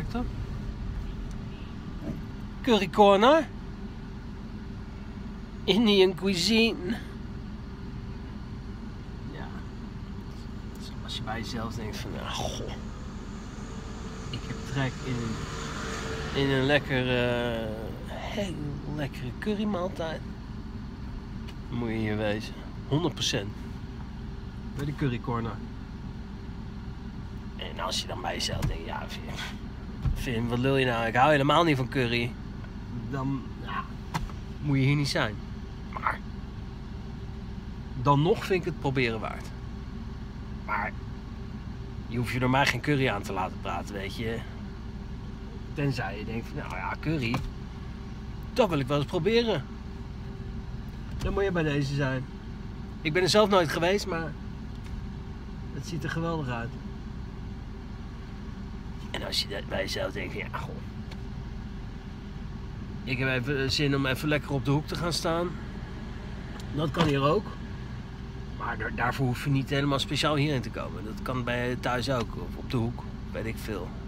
gemaakt hoor. Curry corner. Indian cuisine. Ja. Dus als je bij jezelf denkt van, nou, goh. Ik heb trek in een lekkere, heel lekkere currymaaltijd. Dan moet je hier wezen. 100%. Bij de curry corner. En als je dan bij jezelf denkt, ja, Vin, wat lul je nou? Ik hou helemaal niet van curry. Dan ja, moet je hier niet zijn. Maar dan nog vind ik het proberen waard. Maar je hoeft je door mij geen curry aan te laten praten, weet je. Tenzij je denkt van, nou ja, curry, dat wil ik wel eens proberen. Dan moet je bij deze zijn. Ik ben er zelf nooit geweest, maar het ziet er geweldig uit. En als je bij jezelf denkt, ja goh, ik heb even zin om even lekker op de hoek te gaan staan. Dat kan hier ook. Maar daarvoor hoef je niet helemaal speciaal hierheen te komen. Dat kan bij thuis ook, of op de hoek, weet ik veel.